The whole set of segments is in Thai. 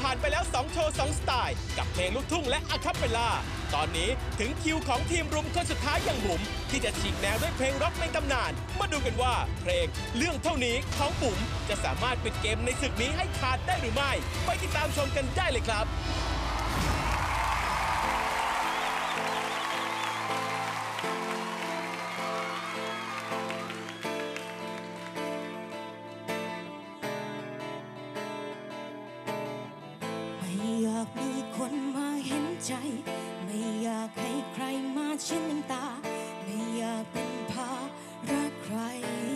ผ่านไปแล้ว2โชว์2สไตล์กับเพลงลูกทุ่งและอะคัปเปลล่าตอนนี้ถึงคิวของทีมรุมคนสุดท้ายอย่างบุ๋มที่จะฉีกแนวด้วยเพลงร็อกในตำนานมาดูกันว่าเพลงเรื่องเท่านี้ของบุ๋มจะสามารถปิดเกมในศึกนี้ให้ขาดได้หรือไม่ไปติดตามชมกันได้เลยครับอยากมีคนมาเห็นใจไม่อยากให้ใครมาเช็ดน้ำตาไม่อยากเป็นภาระใคร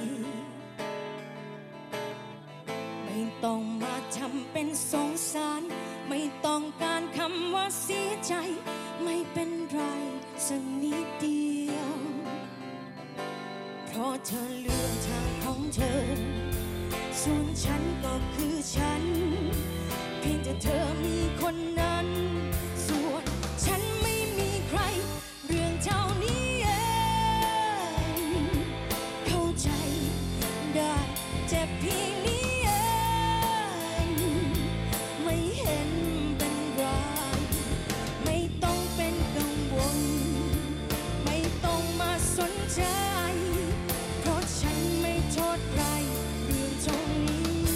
ไม่ต้องมาทำเป็นสงสารไม่ต้องการคำว่าเสียใจไม่เป็นไรสักนิดเดียวเพราะเธอเลือกทางของเธอส่วนฉันก็คือฉันเพียงแต่เธอมีคนนั้นส่วนฉันไม่มีใครเรื่องเท่านี้เองเข้าใจได้เจ็บเพียงนี้เองไม่เห็นเป็นไรไม่ต้องเป็นกังวลไม่ต้องมาสนใจเพราะฉันไม่โทษใครเรื่องเท่านี้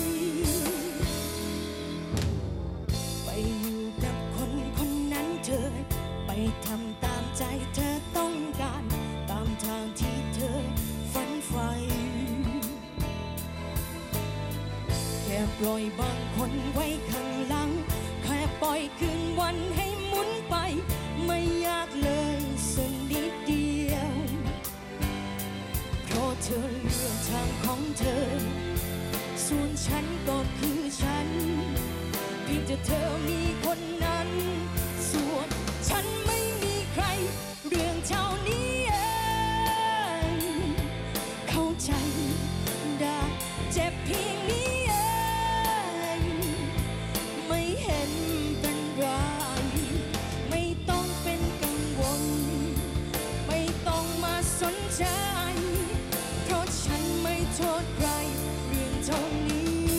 ไปทำตามใจเธอต้องการตามทางที่เธอฝันใฝ่แค่ปล่อยบางคนไว้ข้างหลังแค่ปล่อยคืนวันให้หมุนไปไม่ยากเลยสักนิดเดียวเพราะเธอเลือกทางของเธอส่วนฉันก็คือฉันเพียงแต่เธอมีคนนั้นส่วนฉันไม่มีใครเรื่องเท่านี้เองเข้าใจได้เจ็บเพียงนี้เองไม่เห็นเป็นไรไม่ต้องเป็นกังวลไม่ต้องมาสนใจเพราะฉันไม่โทษใครเรื่องเท่านี้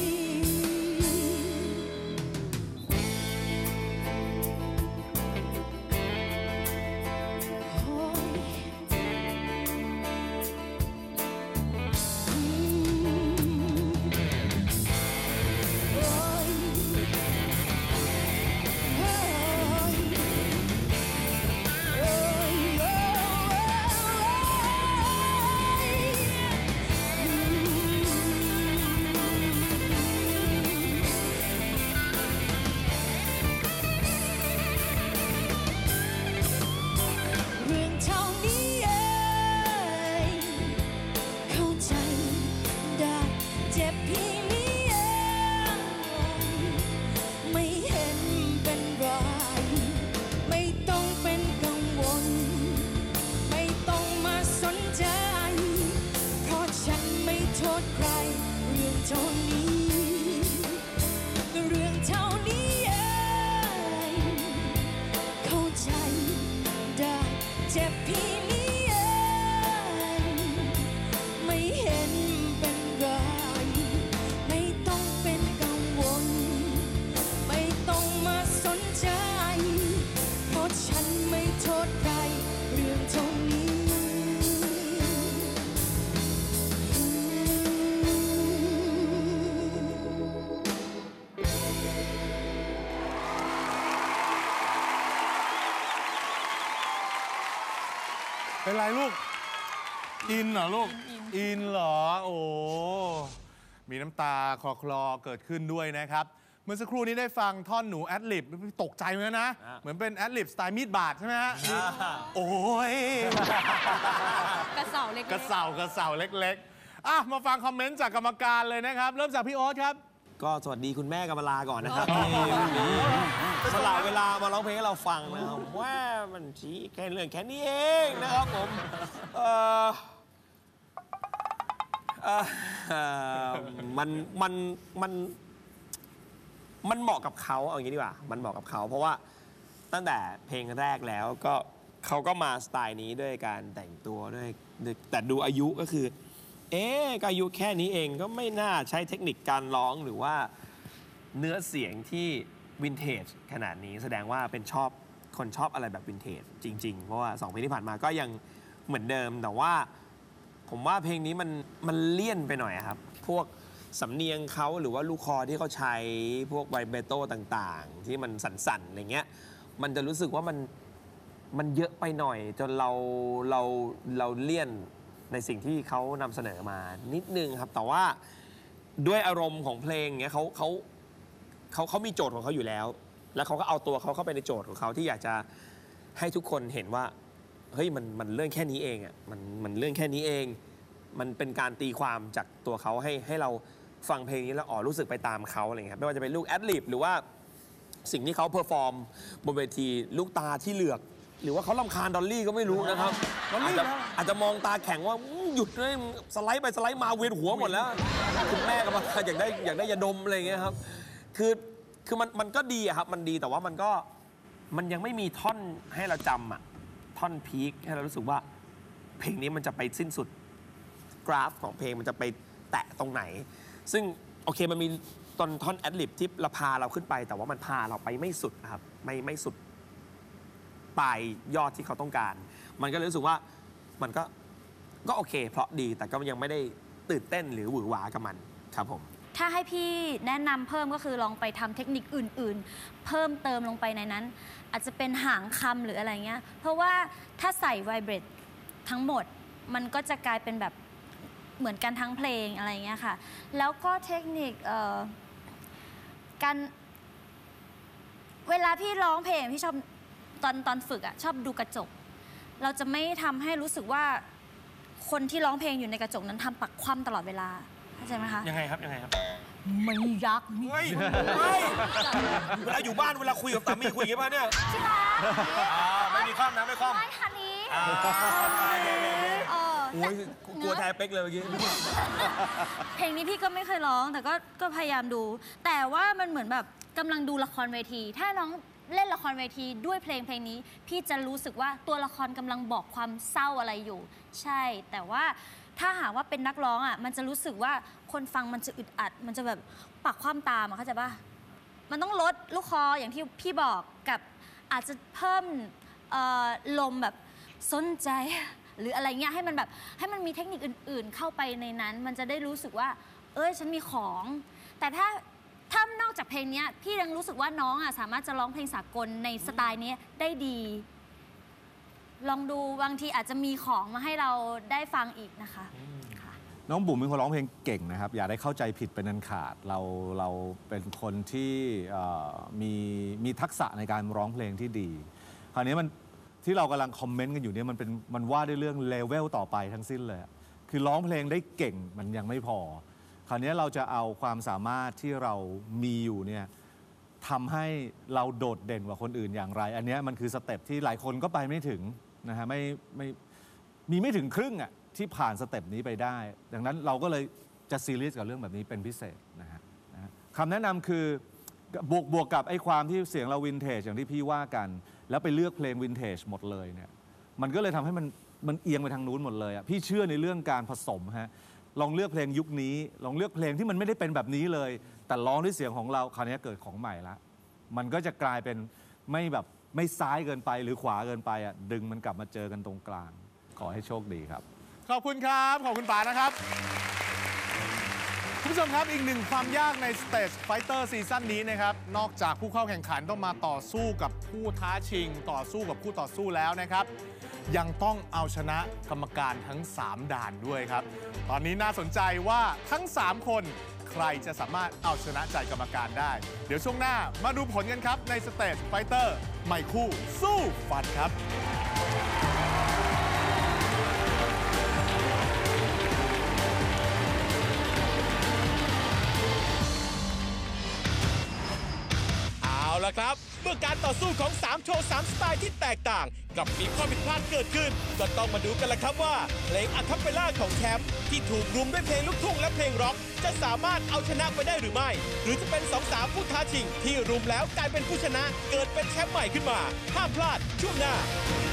เจ็บเพียงนี้เองไม่เห็นเป็นไรไม่ต้องเป็นกังวลไม่ต้องมาสนใจเพราะฉันไม่โทษใครเรื่องเท่านี้เป็นไรลูกอินเหรอลูกอินเหรอโอ้มีน้ำตาคลอเกิดขึ้นด้วยนะครับเมื่อสักครู่นี้ได้ฟังท่อนหนูแอดลิบตกใจเหมือนกันนะเหมือนเป็นแอดลิบสไตล์มีดบาดใช่ไหมฮะโอ้ยกระเสาเล็กๆกระเสาเล็กๆอ่ะมาฟังคอมเมนต์จากกรรมการเลยนะครับเริ่มจากพี่โอ๊ตครับก็สวัสดีคุณแม่กำมลาก่อนนะครับที่สละเวลามาร้องเพลงให้เราฟังนะครับว่ามันชี้แค่เรื่องแค่นี้เองนะครับผมมันเหมาะกับเขาเอาอย่างนี้ดีกว่ามันเหมาะกับเขาเพราะว่าตั้งแต่เพลงแรกแล้วก็เขาก็มาสไตล์นี้ด้วยการแต่งตัวด้วยแต่ดูอายุก็คือก็อายุแค่นี้เองก็ไม่น่าใช้เทคนิคการร้องหรือว่าเนื้อเสียงที่วินเทจขนาดนี้แสดงว่าเป็นคนชอบอะไรแบบวินเทจจริงๆเพราะว่า2เพลงที่ผ่านมาก็ยังเหมือนเดิมแต่ว่าผมว่าเพลงนี้มันเลี่ยนไปหน่อยครับพวกสำเนียงเขาหรือว่าลูกคอที่เขาใช้พวกไวเบโต้ต่างๆที่มันสั่นๆอะไรเงี้ยมันจะรู้สึกว่ามันเยอะไปหน่อยจนเราเลี่ยนในสิ่งที่เขานำเสนอมานิดนึงครับแต่ว่าด้วยอารมณ์ของเพลงเงี้ยเขามีโจทย์ของเขาอยู่แล้วแล้วเขาก็เอาตัวเขาเข้าไปในโจทย์ของเขาที่อยากจะให้ทุกคนเห็นว่าเฮ้ยมันเรื่องแค่นี้เองอ่ะมันเรื่องแค่นี้เองมันเป็นการตีความจากตัวเขาให้เราฟังเพลงนี้แล้วรู้สึกไปตามเขาอะไรเงี้ยไม่ว่าจะเป็นลูกแอดลิบหรือว่าสิ่งที่เขาเพอร์ฟอร์มบนเวทีลูกตาที่เหลือกหรือว่าเขารำคาญดอลลี่ก็ไม่รู้นะครับอาจจะมองตาแข็งว่าหยุดเลยสไลด์ไปสไลด์มาเวียนหัวหมดแล้วคุณแม่ก็มาอยากได้ยาดมอะไรเงี้ยครับคือมันก็ดีอะครับมันดีแต่ว่ามันยังไม่มีท่อนให้เราจำอะท่อนพีคให้เรารู้สึกว่าเพลงนี้มันจะไปสิ้นสุดกราฟของเพลงมันจะไปแตะตรงไหนซึ่งโอเคมันมีตอนท่อนแอดลิบที่พาเราขึ้นไปแต่ว่ามันพาเราไปไม่สุดครับไม่สุดปลายยอดที่เขาต้องการมันก็เลยรู้สึกว่ามันก็โอเคเพราะดีแต่ก็ยังไม่ได้ตื่นเต้นหรือหวือหวากับมันครับผมถ้าให้พี่แนะนำเพิ่มก็คือลองไปทำเทคนิคอื่นๆเพิ่มเติมลงไปในนั้นอาจจะเป็นหางคำหรืออะไรเงี้ยเพราะว่าถ้าใส่ไวเบรตทั้งหมดมันก็จะกลายเป็นแบบเหมือนกันทั้งเพลงอะไรเงี้ยค่ะแล้วก็เทคนิคการเวลาพี่ร้องเพลงพี่ชอบตอนฝึกชอบดูกระจกเราจะไม่ทำให้รู้สึกว่าคนที่ร้องเพลงอยู่ในกระจกนั้นทำปักคว่ำตลอดเวลาเข้าใจไหมคะยังไงครับไม่ยักเฮ้ยเวลาอยู่บ้านเวลาคุยกับสามีคุยอย่างนี้ป่ะเนี่ยไม่มีข้ามนะไม่ข้ามไม่คันนี้โอ้ยกลัวแทเป๊กเลยเมื่อกี้เพลงนี้พี่ก็ไม่เคยร้องแต่ก็พยายามดูแต่ว่ามันเหมือนแบบกำลังดูละครเวทีถ้าน้องเล่นละครเวทีด้วยเพลงนี้พี่จะรู้สึกว่าตัวละครกำลังบอกความเศร้าอะไรอยู่ใช่แต่ว่าถ้าหากว่าเป็นนักร้องมันจะรู้สึกว่าคนฟังมันจะอึดอัดมันจะแบบปากคว่ำตามเข้าใจป่ะมันต้องลดลูกคออย่างที่พี่บอกกับอาจจะเพิ่มลมแบบสนใจหรืออะไรเงี้ยให้มันมีเทคนิคอื่นๆเข้าไปในนั้นมันจะได้รู้สึกว่าฉันมีของแต่ถ้านอกจากเพลงนี้พี่ยังรู้สึกว่าน้องสามารถจะร้องเพลงสากลในสไตล์นี้ได้ดีลองดูบางทีอาจจะมีของมาให้เราได้ฟังอีกนะคะน้องบุ๋มเป็นคนร้องเพลงเก่งนะครับอย่าได้เข้าใจผิดเป็นอันขาดเราเป็นคนที่มีทักษะในการร้องเพลงที่ดีคราวนี้มันที่เรากำลังคอมเมนต์กันอยู่เนี่ยมันว่าด้วยเรื่องเลเวลต่อไปทั้งสิ้นเลยคือร้องเพลงได้เก่งมันยังไม่พอคราวนี้เราจะเอาความสามารถที่เรามีอยู่เนี่ยทำให้เราโดดเด่นกว่าคนอื่นอย่างไรอันนี้มันคือสเต็ปที่หลายคนก็ไปไม่ถึงนะฮะไม่ถึงครึ่งที่ผ่านสเต็ปนี้ไปได้ดังนั้นเราก็เลยจะซีเรียสกับเรื่องแบบนี้เป็นพิเศษนะฮะคำแนะนำคือบวกกับไอ้ความที่เสียงเราวินเทจอย่างที่พี่ว่ากันแล้วไปเลือกเพลงวินเทจหมดเลยเนี่ยมันก็เลยทำให้มันเอียงไปทางนู้นหมดเลยพี่เชื่อในเรื่องการผสมฮะลองเลือกเพลงยุคนี้ลองเลือกเพลงที่มันไม่ได้เป็นแบบนี้เลยแต่ร้องด้วยเสียงของเราคราวนี้เกิดของใหม่ละมันก็จะกลายเป็นไม่ซ้ายเกินไปหรือขวาเกินไปดึงมันกลับมาเจอกันตรงกลางขอให้โชคดีครับขอบคุณครับขอบคุณป๋านะครับคุณผู้ชมครับอีกหนึ่งความยากใน Stage Fighter ซีซั่นนี้นะครับนอกจากผู้เข้าแข่งขันต้องมาต่อสู้กับผู้ท้าชิงต่อสู้กับผู้ต่อสู้แล้วนะครับยังต้องเอาชนะกรรมการทั้ง3ด่านด้วยครับตอนนี้น่าสนใจว่าทั้ง3คนใครจะสามารถเอาชนะใจกรรมการได้เดี๋ยวช่วงหน้ามาดูผลกันครับใน Stage Fighter ใหม่คู่สู้ฟันครับเอาละครับเมื่อการต่อสู้ของ3โชว์3สไตล์ที่แตกต่างกับมีข้อผิดพลาดเกิดขึ้นก็ต้องมาดูกันละครับว่าเพลงอะคาเปลล่าของแชมป์ที่ถูกรุมด้วยเพลงลูกทุ่งและเพลงร็อกจะสามารถเอาชนะไปได้หรือไม่หรือจะเป็น2สาวผู้ท้าชิงที่รุมแล้วกลายเป็นผู้ชนะเกิดเป็นแชมป์ใหม่ขึ้นมาห้ามพลาดช่วงหน้า